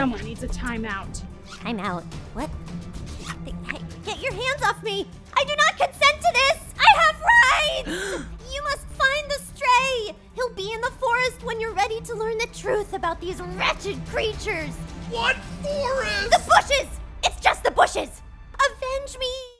Someone needs a timeout. Timeout? What? Hey, get your hands off me! I do not consent to this! I have rights! You must find the stray! He'll be in the forest when you're ready to learn the truth about these wretched creatures! What forest? The bushes! It's just the bushes! Avenge me!